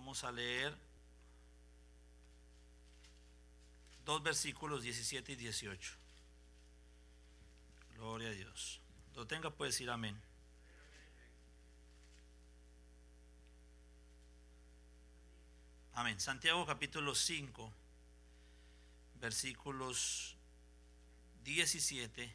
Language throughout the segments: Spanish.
Vamos a leer dos versículos 17 y 18. Gloria a Dios. Lo tenga, puede decir amén. Amén. Santiago capítulo 5, versículos 17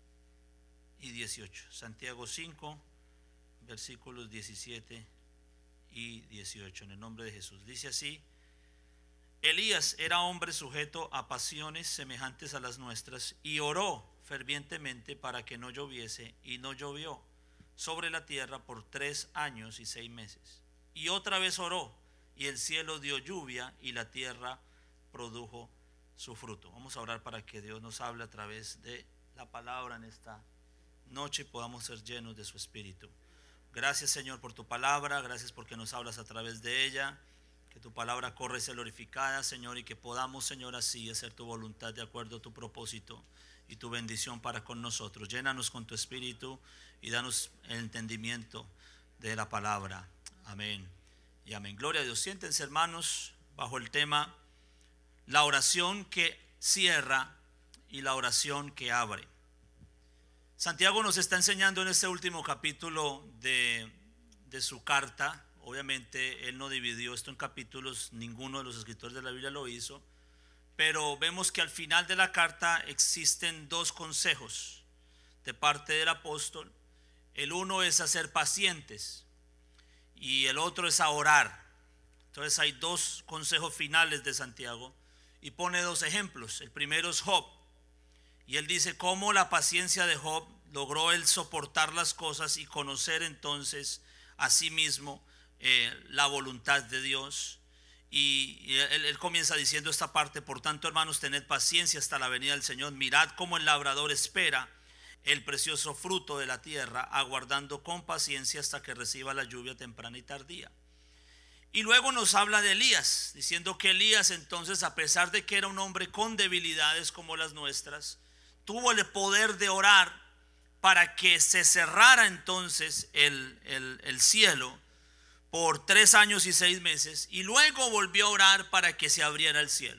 y 18. Santiago 5, versículos 17 y 18. En el nombre de Jesús. Dice así: Elías era hombre sujeto a pasiones semejantes a las nuestras, y oró fervientemente para que no lloviese, y no llovió sobre la tierra por 3 años y 6 meses. Y otra vez oró, y el cielo dio lluvia, y la tierra produjo su fruto. Vamos a orar para que Dios nos hable a través de la palabra en esta noche y podamos ser llenos de su Espíritu. Gracias, Señor, por tu palabra. Gracias porque nos hablas a través de ella. Que tu palabra corra y sea glorificada, Señor, y que podamos, Señor, así hacer tu voluntad de acuerdo a tu propósito y tu bendición para con nosotros. Llénanos con tu Espíritu y danos el entendimiento de la palabra. Amén y amén. Gloria a Dios. Siéntense, hermanos, bajo el tema la oración que cierra y la oración que abre. Santiago nos está enseñando en este último capítulo de su carta. Obviamente él no dividió esto en capítulos, ninguno de los escritores de la Biblia lo hizo, pero vemos que al final de la carta existen 2 consejos de parte del apóstol. El uno es a ser pacientes y el otro es a orar. Entonces hay 2 consejos finales de Santiago y pone 2 ejemplos. El primero es Job, y él dice cómo la paciencia de Job logró él soportar las cosas y conocer entonces a sí mismo la voluntad de Dios. Y él comienza diciendo esta parte: por tanto, hermanos, tened paciencia hasta la venida del Señor. Mirad cómo el labrador espera el precioso fruto de la tierra, aguardando con paciencia hasta que reciba la lluvia temprana y tardía. Y luego nos habla de Elías, diciendo que Elías entonces, a pesar de que era un hombre con debilidades como las nuestras, tuvo el poder de orar para que se cerrara entonces el cielo por 3 años y 6 meses, y luego volvió a orar para que se abriera el cielo.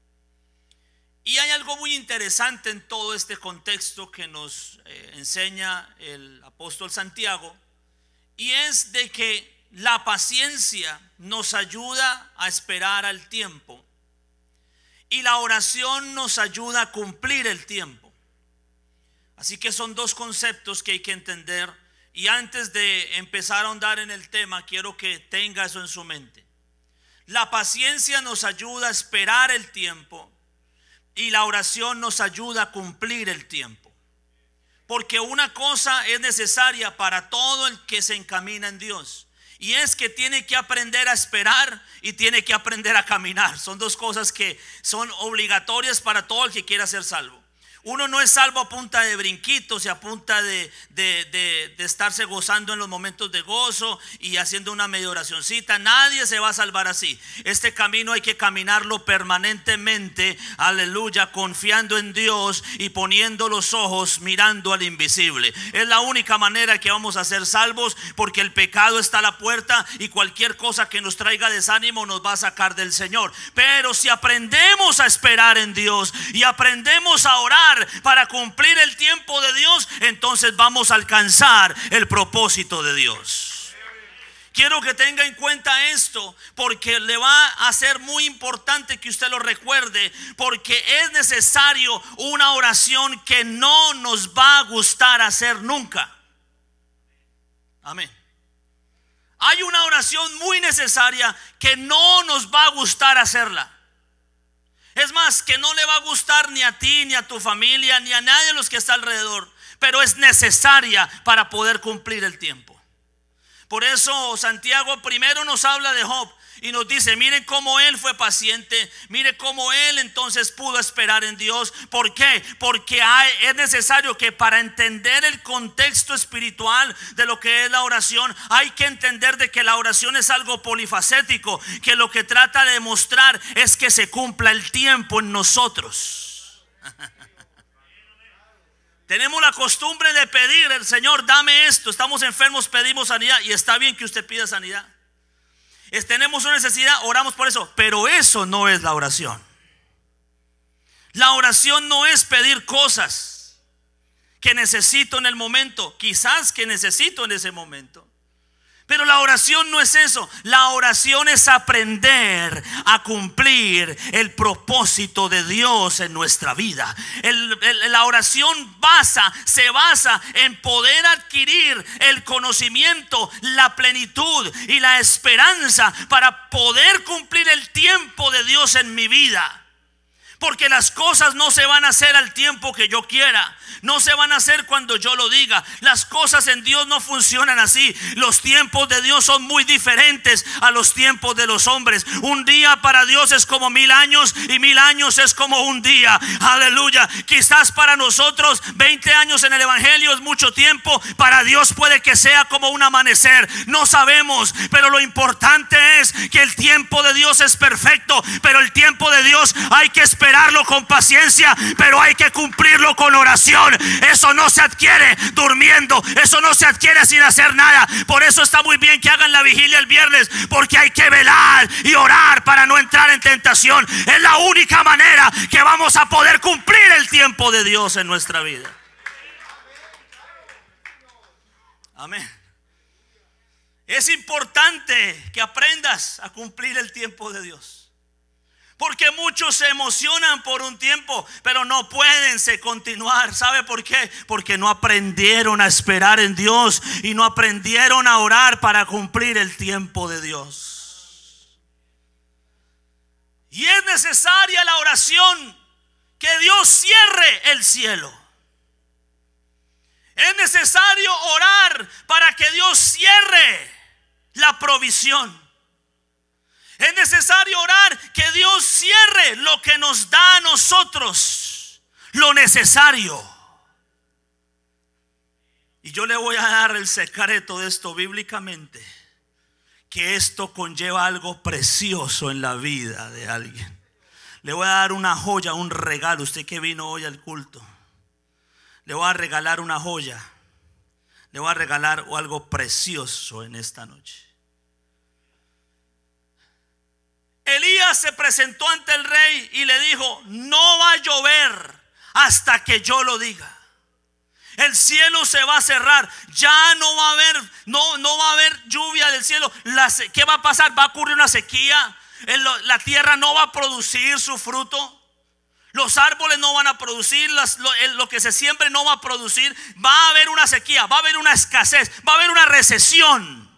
Y hay algo muy interesante en todo este contexto que nos enseña el apóstol Santiago, y es de que la paciencia nos ayuda a esperar al tiempo y la oración nos ayuda a cumplir el tiempo. Así que son 2 conceptos que hay que entender. Y antes de empezar a ahondar en el tema, quiero que tenga eso en su mente. La paciencia nos ayuda a esperar el tiempo y la oración nos ayuda a cumplir el tiempo. Porque una cosa es necesaria para todo el que se encamina en Dios, y es que tiene que aprender a esperar y tiene que aprender a caminar. Son 2 cosas que son obligatorias para todo el que quiera ser salvo. Uno no es salvo a punta de brinquitos y a punta de estarse gozando en los momentos de gozo y haciendo una medio oracioncita. Nadie se va a salvar así. Este camino hay que caminarlo permanentemente, aleluya, confiando en Dios y poniendo los ojos mirando al invisible. Es la única manera que vamos a ser salvos, porque el pecado está a la puerta y cualquier cosa que nos traiga desánimo nos va a sacar del Señor. Pero si aprendemos a esperar en Dios y aprendemos a orar para cumplir el tiempo de Dios, entonces vamos a alcanzar el propósito de Dios. Quiero que tenga en cuenta esto, porque le va a ser muy importante que usted lo recuerde, porque es necesario una oración que no nos va a gustar hacer nunca. Amén. Hay una oración muy necesaria que no nos va a gustar hacerla. Es más, que no le va a gustar ni a ti, ni a tu familia, ni a nadie de los que está alrededor, pero es necesaria para poder cumplir el tiempo. Por eso Santiago primero nos habla de Job y nos dice: miren cómo él fue paciente, mire cómo él entonces pudo esperar en Dios. ¿Por qué? Porque es necesario que, para entender el contexto espiritual de lo que es la oración, hay que entender de que la oración es algo polifacético, que lo que trata de demostrar es que se cumpla el tiempo en nosotros. Tenemos la costumbre de pedir: el Señor, dame esto. Estamos enfermos, pedimos sanidad, y está bien que usted pida sanidad. Tenemos una necesidad, oramos por eso. Pero eso no es la oración. La oración no es pedir cosas que necesito en el momento, quizás que necesito en ese momento. Pero la oración no es eso. La oración es aprender a cumplir el propósito de Dios en nuestra vida. La oración se basa en poder adquirir el conocimiento, la plenitud y la esperanza para poder cumplir el tiempo de Dios en mi vida. Porque las cosas no se van a hacer al tiempo que yo quiera, no se van a hacer cuando yo lo diga. Las cosas en Dios no funcionan así. Los tiempos de Dios son muy diferentes a los tiempos de los hombres. Un día para Dios es como 1000 años y 1000 años es como un día. Aleluya. Quizás para nosotros 20 años en el evangelio es mucho tiempo. Para Dios puede que sea como un amanecer. No sabemos, pero lo importante es que el tiempo de Dios es perfecto. Pero el tiempo de Dios hay que esperarlo con paciencia, pero hay que cumplirlo con oración. Eso no se adquiere durmiendo, eso no se adquiere sin hacer nada. Por eso está muy bien que hagan la vigilia el viernes, porque hay que velar y orar para no entrar en tentación. Es la única manera que vamos a poder cumplir el tiempo de Dios en nuestra vida. Amén. Es importante que aprendas a cumplir el tiempo de Dios. Porque muchos se emocionan por un tiempo, pero no pueden continuar. ¿Sabe por qué? Porque no aprendieron a esperar en Dios y no aprendieron a orar para cumplir el tiempo de Dios. Y es necesaria la oración, que Dios cierre el cielo. Es necesario orar para que Dios cierre la provisión. Es necesario orar que Dios cierre lo que nos da a nosotros, lo necesario. Y yo le voy a dar el secreto de esto bíblicamente, que esto conlleva algo precioso en la vida de alguien. Le voy a dar una joya, un regalo. Usted que vino hoy al culto, le voy a regalar una joya. Le voy a regalar algo precioso en esta noche. Elías se presentó ante el rey y le dijo: no va a llover hasta que yo lo diga. El cielo se va a cerrar. Ya no va a haber, no va a haber lluvia del cielo. ¿Qué va a pasar? Va a ocurrir una sequía. La tierra no va a producir su fruto. Los árboles no van a producir. Lo que se siembre no va a producir. Va a haber una sequía, va a haber una escasez, va a haber una recesión.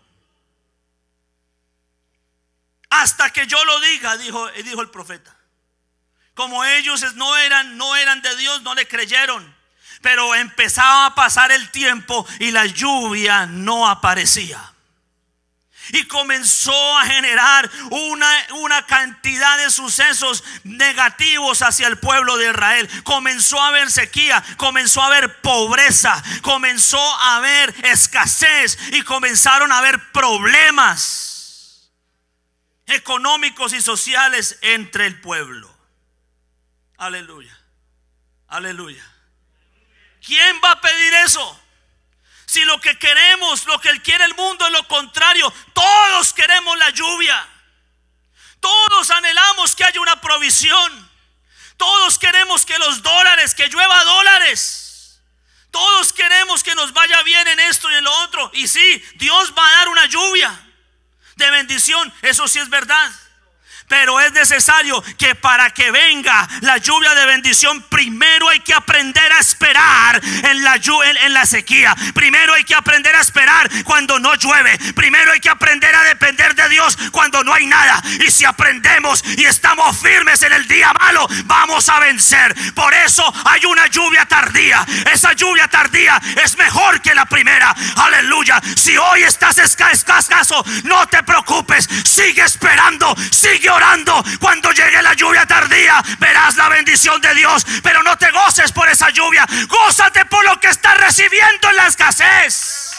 Hasta que yo lo diga, dijo el profeta. Como ellos no eran de Dios, no le creyeron. Pero empezaba a pasar el tiempo y la lluvia no aparecía. Y comenzó a generar una cantidad de sucesos negativos hacia el pueblo de Israel. Comenzó a haber sequía, comenzó a haber pobreza, comenzó a haber escasez y comenzaron a haber problemas económicos y sociales entre el pueblo. Aleluya, aleluya. ¿Quién va a pedir eso? Si lo que queremos, lo que quiere el mundo es lo contrario. Todos queremos la lluvia. Todos anhelamos que haya una provisión. Todos queremos que que llueva dólares. Todos queremos que nos vaya bien en esto y en lo otro. Y sí, Dios va a dar una lluvia de bendición, eso sí es verdad. Pero es necesario que para que venga la lluvia de bendición, primero hay que aprender a esperar en la sequía. Primero hay que aprender a esperar cuando no llueve. Primero hay que aprender a depender de Dios cuando no hay nada. Y si aprendemos y estamos firmes en el día malo, vamos a vencer. Por eso hay una lluvia tardía. Esa lluvia tardía es mejor que la primera. Aleluya. Si hoy estás escaso, no te preocupes. Sigue esperando, sigue orando. Cuando llegue la lluvia tardía, verás la bendición de Dios. Pero no te goces por esa lluvia, gózate por lo que estás recibiendo en la escasez.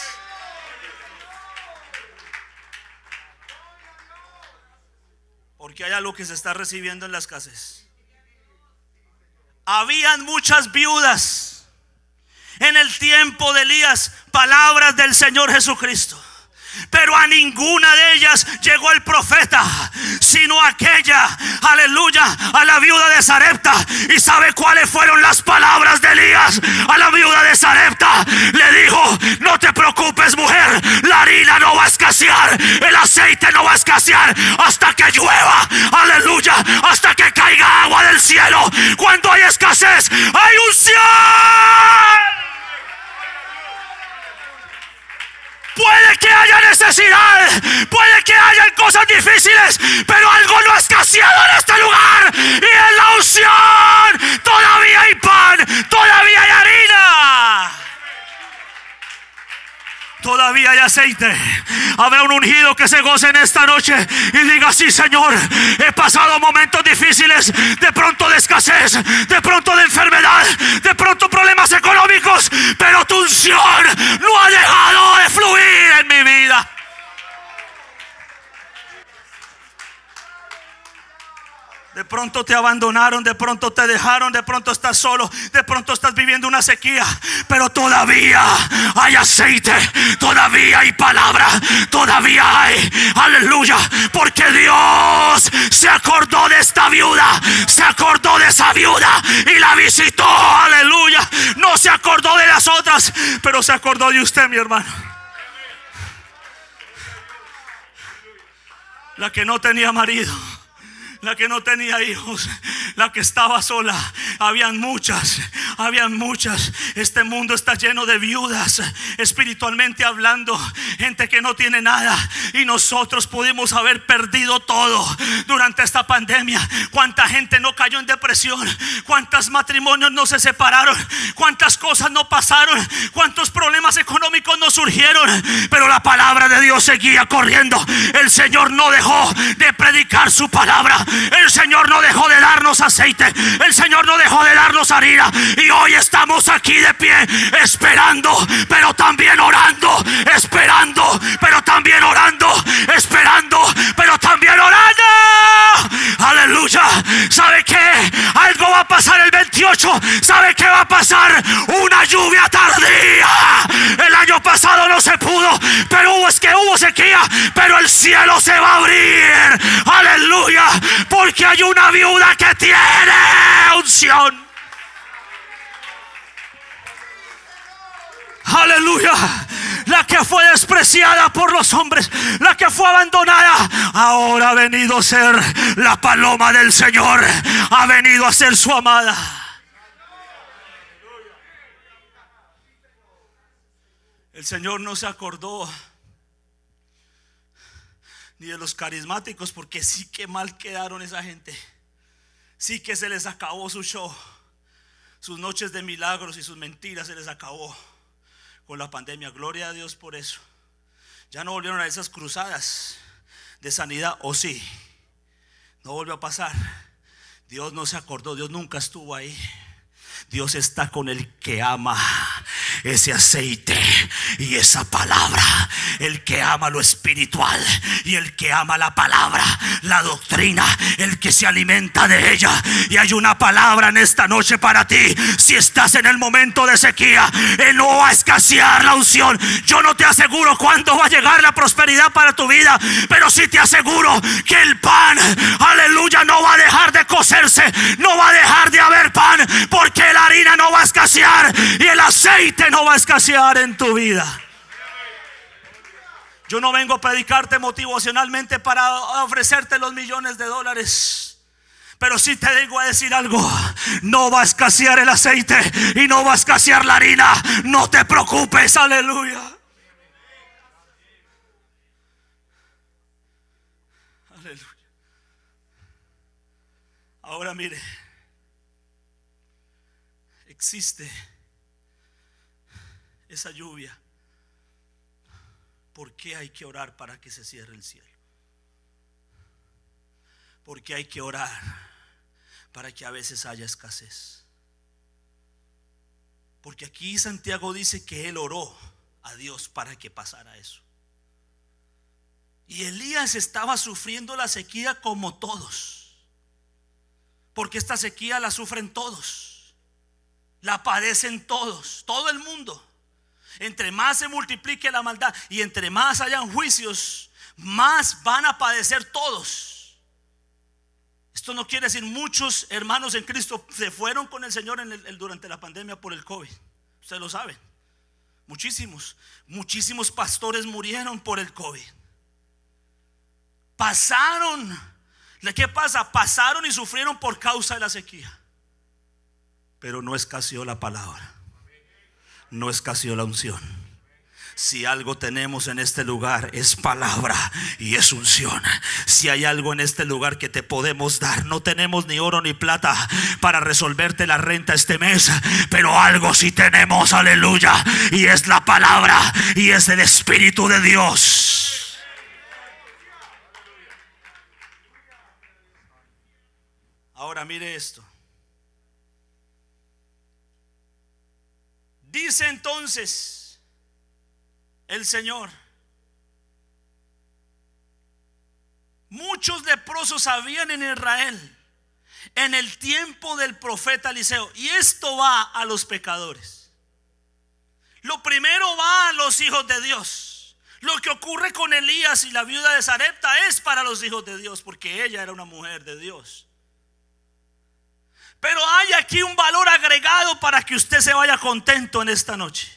Porque hay algo que se está recibiendo en la escasez. Habían muchas viudas en el tiempo de Elías. Palabras del Señor Jesucristo. pero a ninguna de ellas llegó el profeta, sino aquella, aleluya, a la viuda de Sarepta. ¿Y sabe cuáles fueron las palabras de Elías a la viuda de Sarepta? Le dijo: no te preocupes, mujer, la harina no va a escasear, el aceite no va a escasear hasta que llueva, aleluya, hasta que caiga agua del cielo. Cuando hay escasez, hay unción. Puede que haya necesidad, puede que haya cosas difíciles, pero algo no ha escaseado en este lugar, y en la unción todavía hay pan, todavía hay harina, todavía hay aceite. Habrá un ungido que se goce en esta noche y diga: sí, Señor, he pasado momentos difíciles, de pronto de escasez, de pronto de enfermedad, de pronto problemas económicos, pero tu unción no ha dejado de fluir en mi vida. De pronto te abandonaron, de pronto te dejaron, de pronto estás solo, de pronto estás viviendo una sequía, pero todavía hay aceite, todavía hay palabra, todavía hay, aleluya, porque Dios se acordó de esta viuda, se acordó de esa viuda y la visitó, aleluya. No se acordó de las otras, pero se acordó de usted, mi hermano. La que no tenía marido, la que no tenía hijos, la que estaba sola. Habían muchas. Este mundo está lleno de viudas, espiritualmente hablando, gente que no tiene nada, y nosotros pudimos haber perdido todo durante esta pandemia. Cuánta gente no cayó en depresión, cuántos matrimonios no se separaron, cuántas cosas no pasaron, cuántos problemas económicos no surgieron, pero la palabra de Dios seguía corriendo. El Señor no dejó de predicar su palabra. El Señor no dejó de darnos aceite, el Señor no dejó de darnos harina, y hoy estamos aquí de pie, esperando, pero también orando, esperando, pero también orando, esperando, pero también orando. Aleluya. ¿Sabe qué? Algo va a pasar el 28. ¿Sabe qué va a pasar? Una lluvia tardía. El año pasado no se pudo, pero hubo sequía, pero el cielo se va a abrir. Aleluya. Porque hay una viuda que tiene unción. Aleluya. La que fue despreciada por los hombres, la que fue abandonada, ahora ha venido a ser la paloma del Señor, ha venido a ser su amada. El Señor no se acordó ni de los carismáticos, porque sí que mal quedaron esa gente. Sí que se les acabó su show, sus noches de milagros y sus mentiras se les acabó con la pandemia. Gloria a Dios por eso. Ya no volvieron a esas cruzadas de sanidad, o sí, no volvió a pasar. Dios no se acordó, Dios nunca estuvo ahí. Dios está con el que ama ese aceite y esa palabra, el que ama lo espiritual y el que ama la palabra, la doctrina, el que se alimenta de ella. Y hay una palabra en esta noche para ti. Si estás en el momento de sequía, no va a escasear la unción. Yo no te aseguro cuándo va a llegar la prosperidad para tu vida, pero sí te aseguro que el pan, aleluya, no va a dejar de cocerse, no va a dejar de haber pan, porque la harina no va a escasear y el aceite no va a escasear en tu vida. Yo no vengo a predicarte motivacionalmente para ofrecerte los millones de dólares, pero sí te vengo a decir algo: no va a escasear el aceite y no va a escasear la harina. No te preocupes, aleluya. Aleluya. Ahora mire, existe esa lluvia. ¿Por qué hay que orar para que se cierre el cielo? ¿Por qué hay que orar para que a veces haya escasez? Porque aquí Santiago dice que él oró a Dios para que pasara eso. Y Elías estaba sufriendo la sequía como todos, porque esta sequía la sufren todos, la padecen todos, todo el mundo. Entre más se multiplique la maldad y entre más hayan juicios, más van a padecer todos. Esto no quiere decir muchos hermanos en Cristo se fueron con el Señor durante la pandemia por el COVID. Ustedes lo saben. Muchísimos pastores murieron por el COVID. ¿Qué pasa? Pasaron y sufrieron por causa de la sequía. Pero no escaseó la palabra, no escaseó la unción. Si algo tenemos en este lugar es palabra y es unción. Si hay algo en este lugar que te podemos dar, no tenemos ni oro ni plata para resolverte la renta este mes, pero algo sí tenemos, aleluya, y es la palabra y es el Espíritu de Dios. Ahora mire esto. Dice entonces el Señor: muchos leprosos habían en Israel en el tiempo del profeta Eliseo. Y esto va a los pecadores. Lo primero va a los hijos de Dios. Lo que ocurre con Elías y la viuda de Sarepta es para los hijos de Dios, porque ella era una mujer de Dios. Pero hay aquí un valor agregado para que usted se vaya contento en esta noche.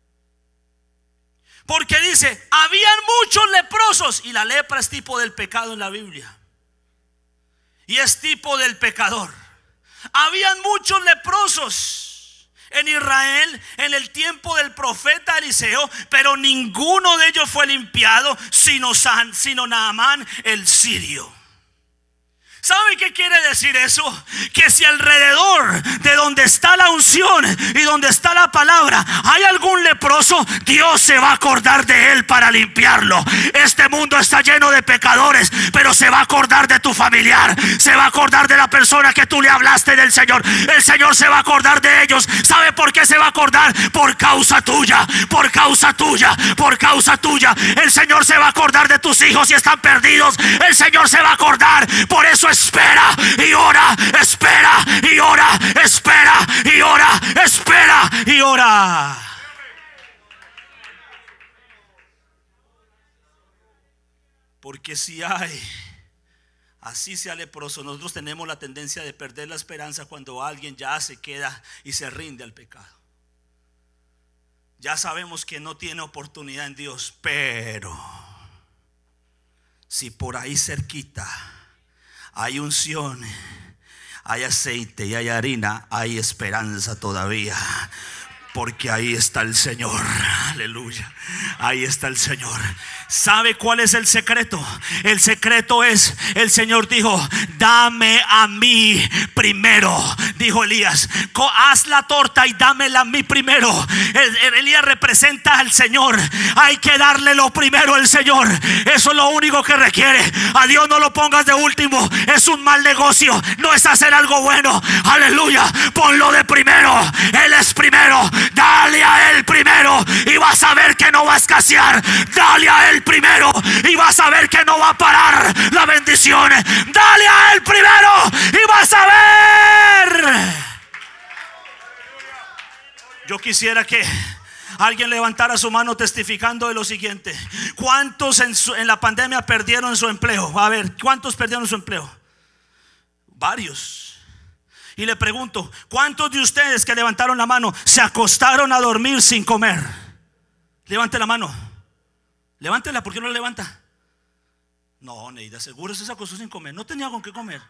Porque dice, habían muchos leprosos. Y la lepra es tipo del pecado en la Biblia. Y es tipo del pecador. Habían muchos leprosos en Israel en el tiempo del profeta Eliseo, pero ninguno de ellos fue limpiado, sino Naamán el sirio. ¿Sabe qué quiere decir eso? Que si alrededor de donde está la unción y donde está la palabra hay algún leproso, Dios se va a acordar de él para limpiarlo. Este mundo está lleno de pecadores, pero se va a acordar de tu familiar, se va a acordar de la persona que tú le hablaste del Señor. El Señor se va a acordar de ellos. ¿Sabe por qué se va a acordar? Por causa tuya, por causa tuya, por causa tuya. El Señor se va a acordar de tus hijos si están perdidos. El Señor se va a acordar. Por eso espera y ora, espera y ora, espera y ora, espera y ora. Porque si hay, así sea leproso, nosotros tenemos la tendencia de perder la esperanza cuando alguien ya se queda y se rinde al pecado. Ya sabemos que no tiene oportunidad en Dios, pero si por ahí cerquita hay unción, hay aceite y hay harina, hay esperanza todavía. Porque ahí está el Señor, aleluya, ahí está el Señor. ¿Sabe cuál es el secreto? El secreto es, el Señor dijo, dame a mí primero. Dijo Elías, haz la torta y dámela a mí primero. Elías representa al Señor. Hay que darle lo primero al Señor. Eso es lo único que requiere. A Dios no lo pongas de último. Es un mal negocio, no es hacer algo bueno. Aleluya, ponlo de primero. Él es primero. Dale a Él primero y vas a ver que no va a escasear. Dale a Él primero y vas a ver que no va a parar la bendición. Dale a Él primero y vas a ver. Yo quisiera que alguien levantara su mano testificando de lo siguiente. ¿Cuántos en la pandemia perdieron su empleo? A ver, ¿cuántos perdieron su empleo? Varios. Y le pregunto, ¿cuántos de ustedes que levantaron la mano se acostaron a dormir sin comer? Levante la mano. Levántela, ¿por qué no la levanta? No, Neida, seguro se acostó sin comer. No tenía con qué comer.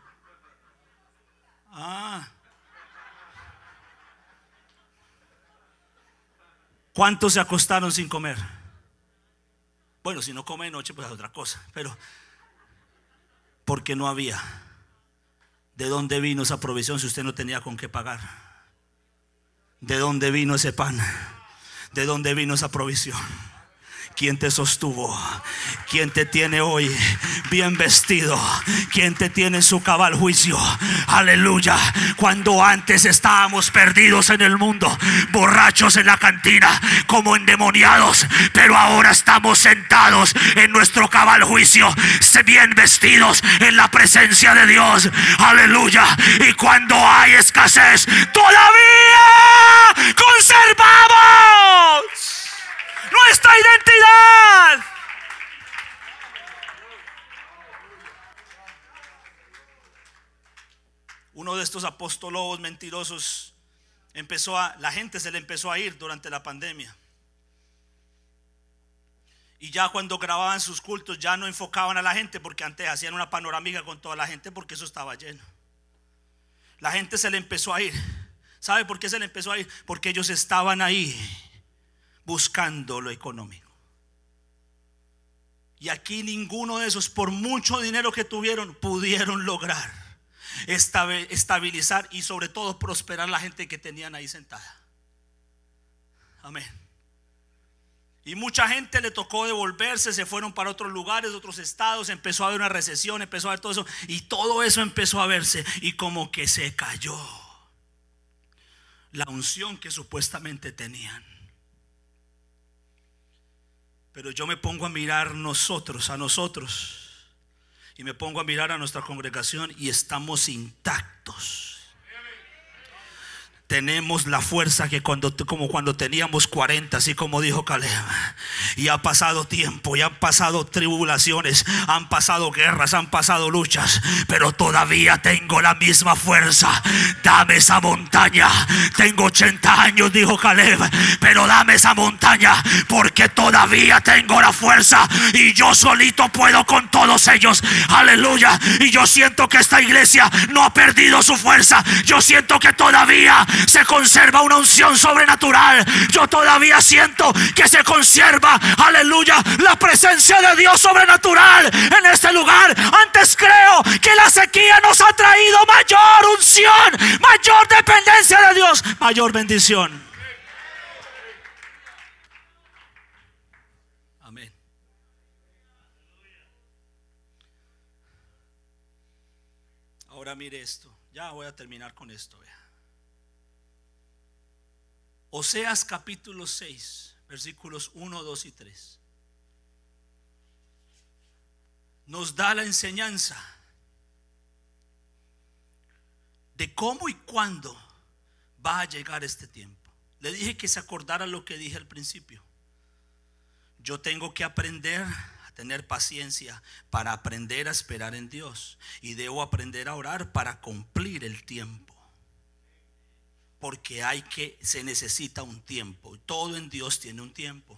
¿Cuántos se acostaron sin comer? Bueno, si no come de noche, pues es otra cosa. Pero porque no había. ¿De dónde vino esa provisión si usted no tenía con qué pagar? ¿De dónde vino ese pan? ¿De dónde vino esa provisión? ¿Quién te sostuvo? ¿Quién te tiene hoy bien vestido? ¿Quién te tiene en su cabal juicio? Aleluya. Cuando antes estábamos perdidos en el mundo, borrachos en la cantina, como endemoniados, pero ahora estamos sentados en nuestro cabal juicio, bien vestidos en la presencia de Dios. Aleluya. Y cuando hay escasez, todavía conservamos. Nuestra identidad. Uno de estos apóstolos mentirosos la gente se le empezó a ir durante la pandemia. Y ya cuando grababan sus cultos ya no enfocaban a la gente, porque antes hacían una panorámica con toda la gente porque eso estaba lleno. La gente se le empezó a ir. ¿Sabe por qué se le empezó a ir? Porque ellos estaban ahí buscando lo económico. Y aquí ninguno de esos, por mucho dinero que tuvieron, pudieron lograr estabilizar y sobre todo prosperar la gente que tenían ahí sentada. Amén. Y mucha gente le tocó devolverse, se fueron para otros lugares, otros estados, empezó a haber una recesión, empezó a haber todo eso, y todo eso empezó a verse y como que se cayó la unción que supuestamente tenían. Pero yo me pongo a mirar a nosotros, y me pongo a mirar a nuestra congregación y estamos intactos. Tenemos la fuerza que como cuando teníamos 40, así como dijo Caleb. Y ha pasado tiempo, y han pasado tribulaciones, han pasado guerras, han pasado luchas, pero todavía tengo la misma fuerza. Dame esa montaña. Tengo 80 años, dijo Caleb, pero dame esa montaña, porque todavía tengo la fuerza y yo solito puedo con todos ellos. Aleluya. Y yo siento que esta iglesia no ha perdido su fuerza. Yo siento que todavía se conserva una unción sobrenatural. Yo todavía siento que se conserva, aleluya, la presencia de Dios sobrenatural en este lugar. Antes creo que la sequía nos ha traído mayor unción, mayor dependencia de Dios, mayor bendición. Amén. Ahora mire esto. Ya voy a terminar con esto. Vea. Oseas capítulo 6, versículos 1, 2 y 3 nos da la enseñanza de cómo y cuándo va a llegar este tiempo. Le dije que se acordara lo que dije al principio. Yo tengo que aprender a tener paciencia para aprender a esperar en Dios, y debo aprender a orar para cumplir el tiempo. Porque se necesita un tiempo. Todo en Dios tiene un tiempo.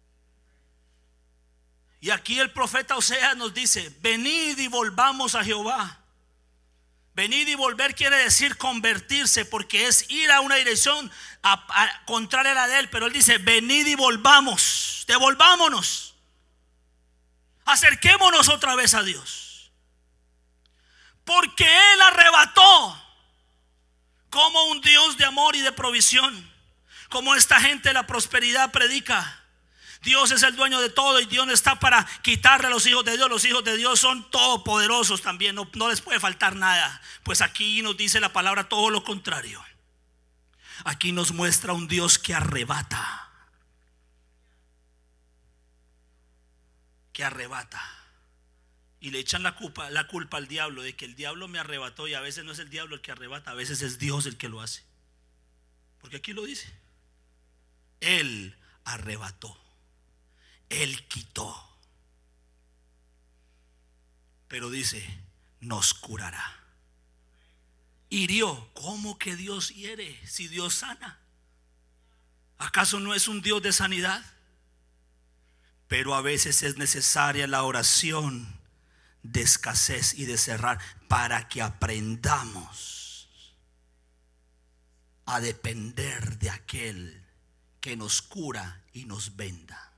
Y aquí el profeta Oseas nos dice: venid y volvamos a Jehová. Venid y volver quiere decir convertirse, porque es ir a una dirección contraria a la de él. Pero él dice: venid y volvamos, devolvámonos, acerquémonos otra vez a Dios, porque él arrebató como un Dios de amor y de provisión. Como esta gente de la prosperidad predica: Dios es el dueño de todo y Dios no está para quitarle a los hijos de Dios. Los hijos de Dios son todopoderosos también, no les puede faltar nada. Pues aquí nos dice la palabra todo lo contrario. Aquí nos muestra un Dios que arrebata. Que arrebata. Y le echan la culpa al diablo de que el diablo me arrebató, y a veces no es el diablo el que arrebata, a veces es Dios el que lo hace. Porque aquí lo dice: Él arrebató, Él quitó. Pero dice: nos curará. Hirió. ¿Cómo que Dios hiere si Dios sana? ¿Acaso no es un Dios de sanidad? Pero a veces es necesaria la oración de escasez y de cerrar, para que aprendamos a depender de aquel que nos cura y nos venda.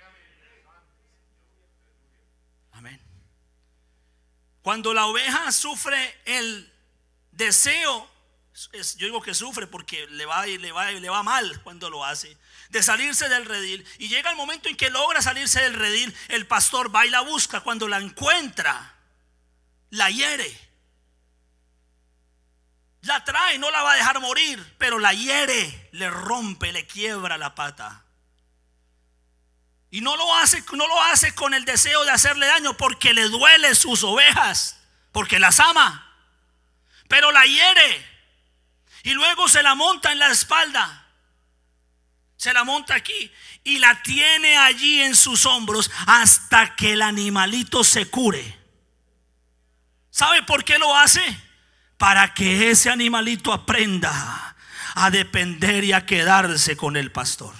Amén. Cuando la oveja sufre el deseo, yo digo que sufre porque le va mal cuando lo hace, de salirse del redil, y llega el momento en que logra salirse del redil, el pastor va y la busca. Cuando la encuentra, la hiere, la trae, no la va a dejar morir, pero la hiere, le rompe, le quiebra la pata. Y no lo hace con el deseo de hacerle daño, porque le duele sus ovejas, porque las ama, pero la hiere. Y luego se la monta en la espalda, se la monta aquí y la tiene allí en sus hombros hasta que el animalito se cure. ¿Sabe por qué lo hace? Para que ese animalito aprenda a depender y a quedarse con el pastor.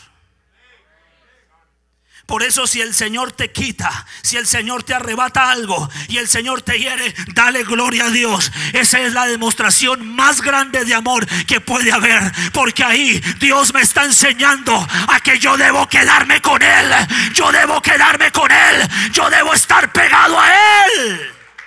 Por eso, si el Señor te quita, si el Señor te arrebata algo y el Señor te hiere, dale gloria a Dios. Esa es la demostración más grande de amor que puede haber, porque ahí Dios me está enseñando a que yo debo quedarme con Él. Yo debo quedarme con Él. Yo debo estar pegado a Él.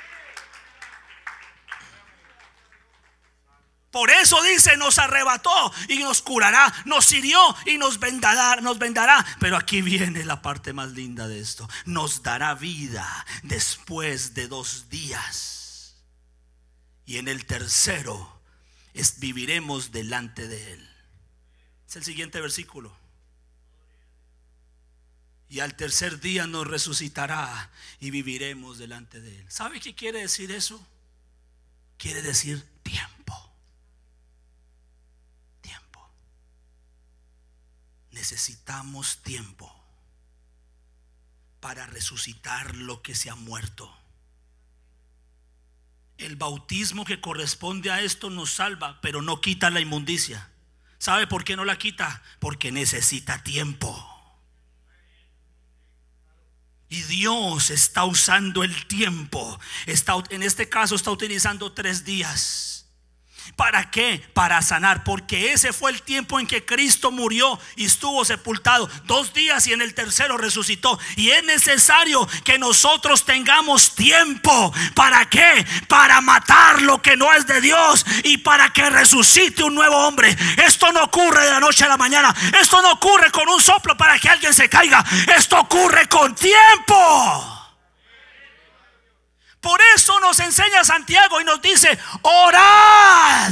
Por eso dice, nos arrebató y nos curará, nos hirió y nos vendará. Pero aquí viene la parte más linda de esto: nos dará vida después de 2 días. Y en el tercero viviremos delante de Él. Es el siguiente versículo. Y al tercer día nos resucitará y viviremos delante de Él. ¿Sabe qué quiere decir eso? Quiere decir tiempo. Necesitamos tiempo para resucitar lo que se ha muerto. El bautismo que corresponde a esto nos salva, pero no quita la inmundicia. ¿Sabe por qué no la quita? Porque necesita tiempo. Y Dios está usando el tiempo. En este caso está utilizando 3 días. ¿Para qué? Para sanar, porque ese fue el tiempo en que Cristo murió y estuvo sepultado. 2 días y en el tercero resucitó. Y es necesario que nosotros tengamos tiempo. ¿Para qué? Para matar lo que no es de Dios y para que resucite un nuevo hombre. Esto no ocurre de la noche a la mañana. Esto no ocurre con un soplo para que alguien se caiga. Esto ocurre con tiempo. Por eso nos enseña Santiago y nos dice: orad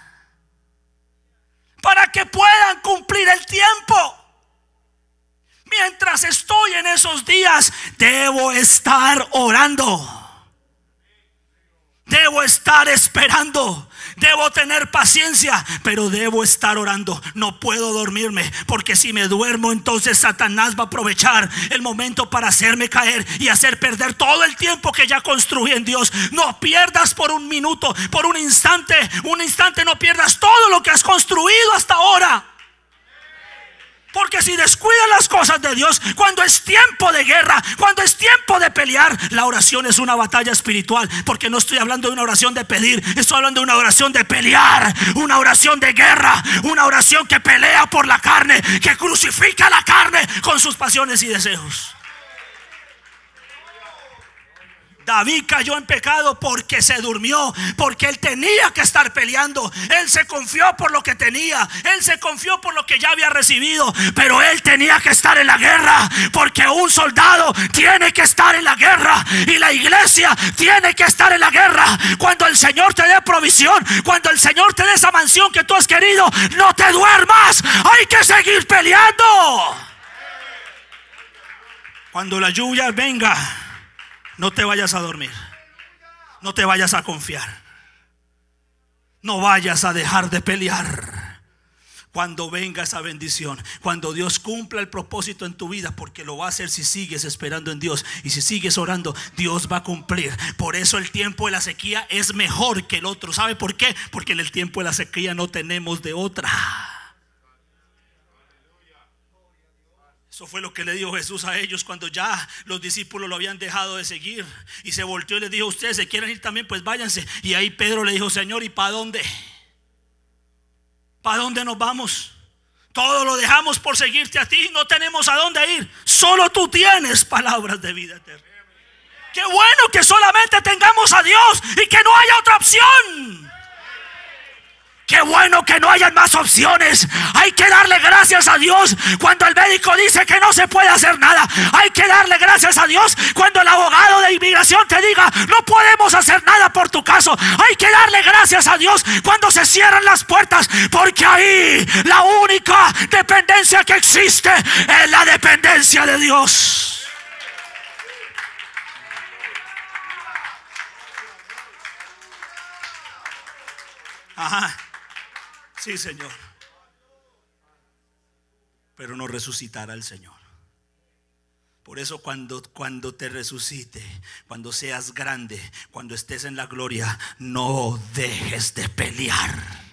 para que puedan cumplir el tiempo. Mientras estoy en esos días, debo estar orando. Debo estar esperando. Debo tener paciencia, pero debo estar orando. No puedo dormirme, porque si me duermo, entonces Satanás va a aprovechar el momento para hacerme caer y hacer perder todo el tiempo que ya construí en Dios. No pierdas por un minuto, por un instante no pierdas todo lo que has construido hasta ahora. Porque si descuidas las cosas de Dios, cuando es tiempo de guerra, cuando es tiempo de pelear, la oración es una batalla espiritual. Porque no estoy hablando de una oración de pedir, estoy hablando de una oración de pelear, una oración de guerra, una oración que pelea por la carne, que crucifica la carne con sus pasiones y deseos. David cayó en pecado porque se durmió, porque él tenía que estar peleando. Él se confió por lo que tenía, él se confió por lo que ya había recibido, pero él tenía que estar en la guerra, porque un soldado tiene que estar en la guerra y la iglesia tiene que estar en la guerra. Cuando el Señor te dé provisión, cuando el Señor te dé esa mansión que tú has querido, no te duermas, hay que seguir peleando. Cuando la lluvia venga, no te vayas a dormir. No te vayas a confiar. No vayas a dejar de pelear. Cuando venga esa bendición, cuando Dios cumpla el propósito en tu vida, porque lo va a hacer si sigues esperando en Dios y si sigues orando, Dios va a cumplir. Por eso el tiempo de la sequía es mejor que el otro. ¿Sabe por qué? Porque en el tiempo de la sequía no tenemos de otra. Eso fue lo que le dijo Jesús a ellos cuando ya los discípulos lo habían dejado de seguir. Y se volteó y les dijo: ustedes se quieren ir también, pues váyanse. Y ahí Pedro le dijo: Señor, ¿y para dónde? ¿Para dónde nos vamos? Todo lo dejamos por seguirte a ti. No tenemos a dónde ir. Solo tú tienes palabras de vida eterna. Qué bueno que solamente tengamos a Dios y que no haya otra opción. Qué bueno que no hayan más opciones. Hay que darle gracias a Dios cuando el médico dice que no se puede hacer nada. Hay que darle gracias a Dios cuando el abogado de inmigración te diga: no podemos hacer nada por tu caso. Hay que darle gracias a Dios cuando se cierran las puertas, porque ahí la única dependencia que existe es la dependencia de Dios. Ajá. Sí, Señor. pero no resucitará el Señor. Por eso cuando te resucite, cuando seas grande, cuando estés en la gloria, no dejes de pelear.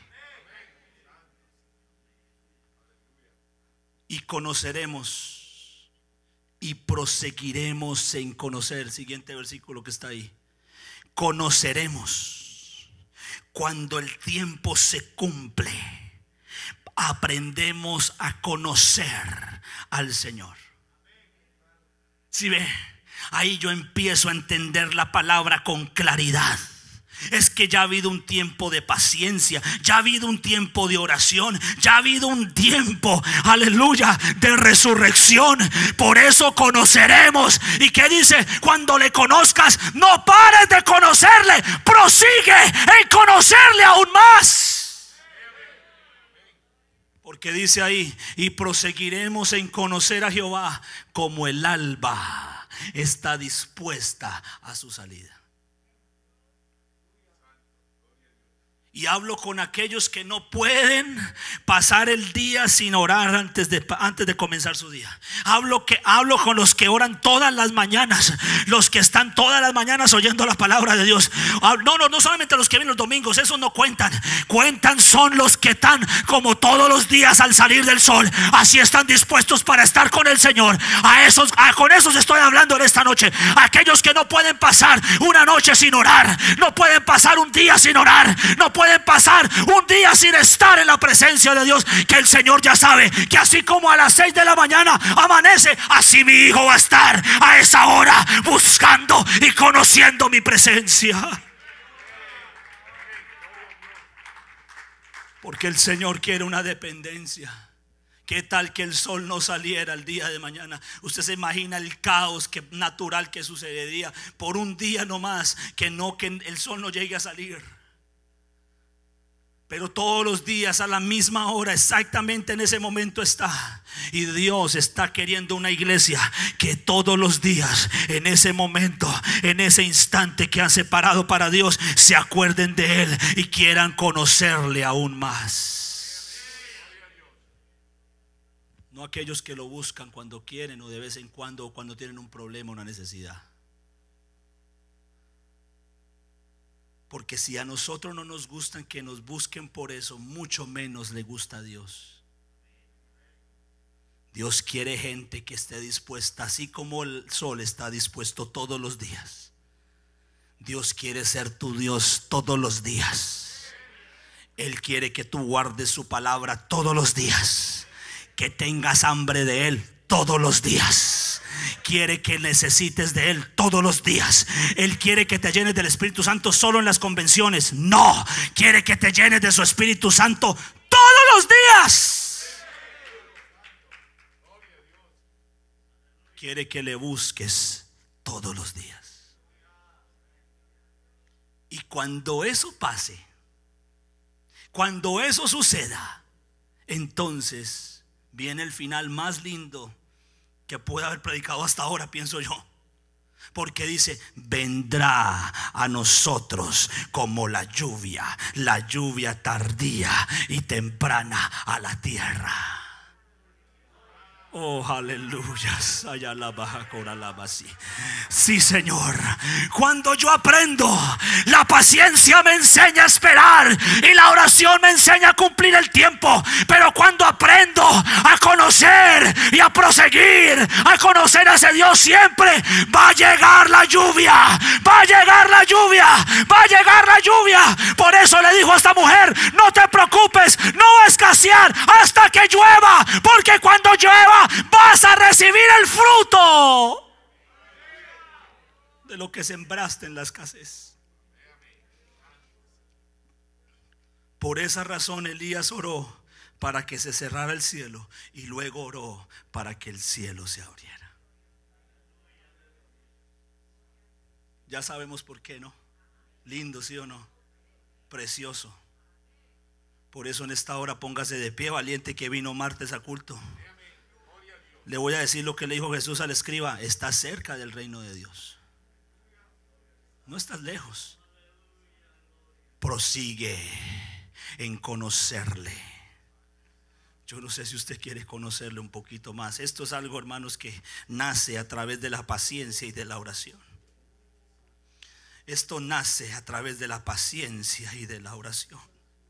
Y conoceremos y proseguiremos en conocer. Siguiente versículo que está ahí. Conoceremos cuando el tiempo se cumple. Aprendemos a conocer al Señor. Si ve, ahí yo empiezo a entender la palabra con claridad. Es que ya ha habido un tiempo de paciencia, ya ha habido un tiempo de oración, ya ha habido un tiempo, aleluya, de resurrección. Por eso conoceremos. ¿Y qué dice? Cuando le conozcas, no pares de conocerle, prosigue en conocerle aún más. Porque dice ahí, y proseguiremos en conocer a Jehová como el alba está dispuesta a su salida. Y hablo con aquellos que no pueden pasar el día sin orar antes de comenzar su día. Hablo con los que oran todas las mañanas, los que están todas las mañanas oyendo la palabra de Dios. No solamente los que vienen los domingos, esos no cuentan. Cuentan son los que están como todos los días al salir del sol. Así están dispuestos para estar con el Señor. Con esos estoy hablando en esta noche. Aquellos que no pueden pasar una noche sin orar, no pueden pasar un día sin orar, no pueden pasar un día sin estar en la presencia de Dios. Que el Señor ya sabe que así como a las 6 de la mañana amanece, así mi hijo va a estar a esa hora buscando y conociendo mi presencia. Porque el Señor quiere una dependencia. ¿Qué tal que el sol no saliera el día de mañana? Usted se imagina el caos natural que sucedería por un día nomás, que el sol no llegue a salir. Pero todos los días a la misma hora, exactamente en ese momento está. Y Dios está queriendo una iglesia que todos los días, en ese momento, en ese instante que han separado para Dios, se acuerden de Él y quieran conocerle aún más. No aquellos que lo buscan cuando quieren o de vez en cuando, o cuando tienen un problema, una necesidad. Porque si a nosotros no nos gustan que nos busquen por eso, mucho menos le gusta a Dios. Dios quiere gente que esté dispuesta, así como el sol está dispuesto todos los días. Dios quiere ser tu Dios todos los días. Él quiere que tú guardes su palabra todos los días, que tengas hambre de Él todos los días. Quiere que necesites de Él todos los días. Él quiere que te llenes del Espíritu Santo solo en las convenciones. No, quiere que te llenes de su Espíritu Santo todos los días. Quiere que le busques todos los días. Y cuando eso pase, cuando eso suceda, entonces viene el final más lindo que puede haber predicado hasta ahora, pienso yo. Porque dice: vendrá a nosotros como la lluvia tardía y temprana a la tierra. Oh, aleluya. Sí, Señor. Cuando yo aprendo, la paciencia me enseña a esperar y la oración me enseña a cumplir el tiempo. Pero cuando aprendo a conocer y a proseguir a conocer a ese Dios, siempre va a llegar la lluvia. Va a llegar la lluvia. Va a llegar la lluvia. Por eso le dijo a esta mujer: no te preocupes, no va a escasear hasta que llueva. Porque cuando llueva vas a recibir el fruto de lo que sembraste en la escasez. Por esa razón Elías oró para que se cerrara el cielo, y luego oró para que el cielo se abriera. Ya sabemos por qué, ¿no? Lindo, ¿sí o no? Precioso. Por eso en esta hora póngase de pie, valiente que vino martes a culto. Le voy a decir lo que le dijo Jesús al escriba: estás cerca del reino de Dios, no estás lejos. Prosigue en conocerle. Yo no sé si usted quiere conocerle un poquito más. Esto es algo, hermanos, que nace a través de la paciencia y de la oración. Esto nace a través de la paciencia y de la oración.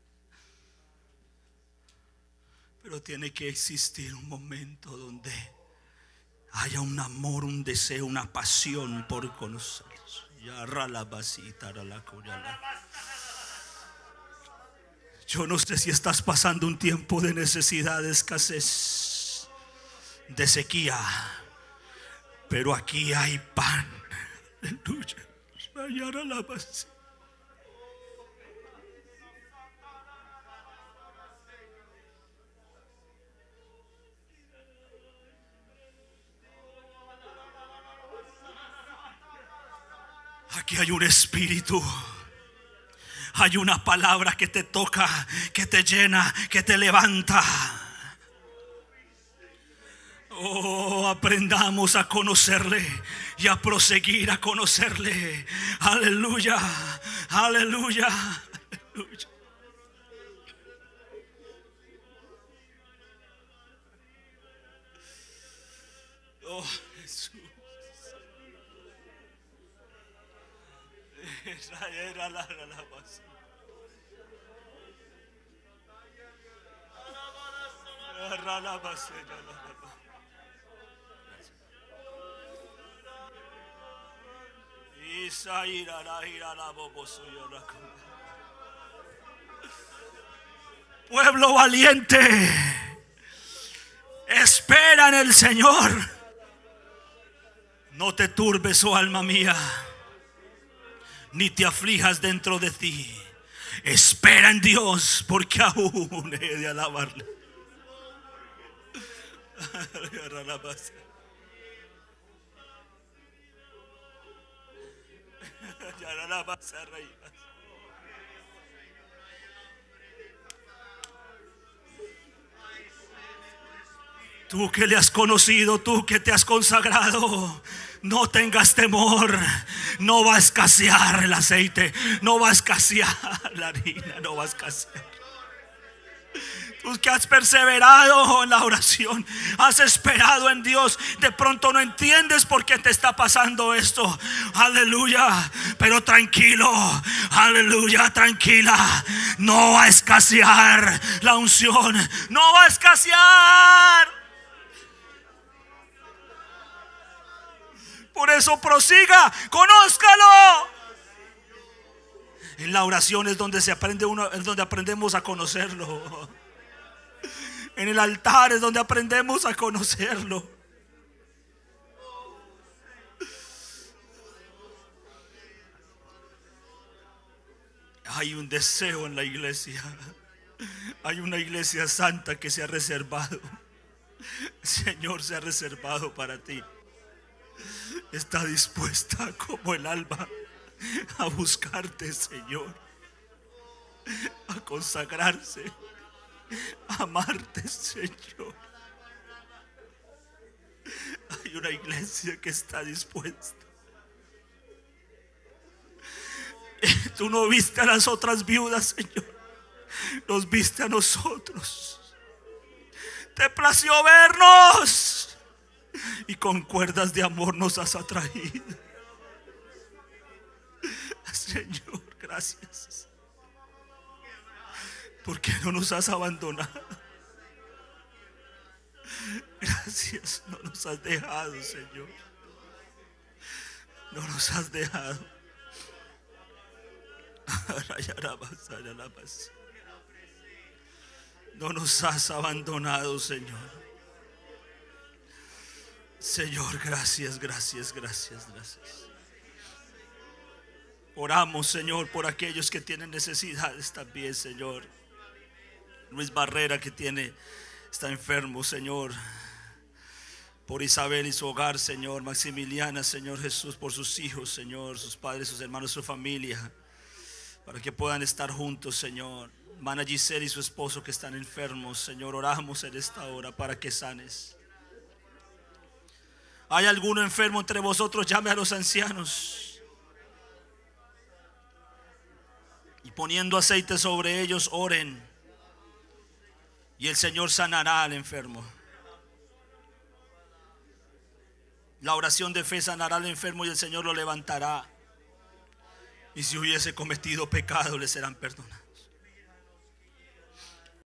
Pero tiene que existir un momento donde haya un amor, un deseo, una pasión por conocerlos. Yo no sé si estás pasando un tiempo de necesidad, de escasez, de sequía, pero aquí hay pan. Aleluya. Aquí hay un espíritu. Hay una palabra que te toca, que te llena, que te levanta. Oh, aprendamos a conocerle y a proseguir a conocerle. Aleluya, aleluya, aleluya. Oh, Jesús. Pueblo valiente, espera en el Señor. No te turbes, oh alma mía, ni te aflijas dentro de ti. Espera en Dios, porque aún he de alabarle. Tú que le has conocido, tú que te has consagrado, no tengas temor. No va a escasear el aceite, no va a escasear la harina, no va a escasear. Tú que has perseverado en la oración, has esperado en Dios. De pronto no entiendes por qué te está pasando esto. Aleluya. Pero tranquilo, aleluya, tranquila. No va a escasear la unción, no va a escasear. Por eso prosiga, conózcalo. En la oración es donde se aprende es donde aprendemos a conocerlo. En el altar es donde aprendemos a conocerlo. Hay un deseo en la iglesia. Hay una iglesia santa que se ha reservado. El Señor se ha reservado para ti. Está dispuesta como el alba a buscarte, Señor, a consagrarse, a amarte, Señor. Hay una iglesia que está dispuesta. Tú no viste a las otras viudas, Señor, nos viste a nosotros. Te plació vernos y con cuerdas de amor nos has atraído. Señor, gracias, porque no nos has abandonado. Gracias, no nos has dejado, Señor. No nos has dejado. No nos has abandonado, Señor. Señor, gracias, gracias, gracias, gracias. Oramos, Señor, por aquellos que tienen necesidades también, Señor. Luis Barrera, que está enfermo, Señor. Por Isabel y su hogar, Señor. Maximiliana, Señor Jesús, por sus hijos, Señor, sus padres, sus hermanos, su familia, para que puedan estar juntos, Señor. Mana Giselle y su esposo que están enfermos, Señor, oramos en esta hora para que sanes. ¿Hay alguno enfermo entre vosotros? Llame a los ancianos y poniendo aceite sobre ellos, oren. y el Señor sanará al enfermo. La oración de fe sanará al enfermo y el Señor lo levantará. Y si hubiese cometido pecado, le serán perdonados.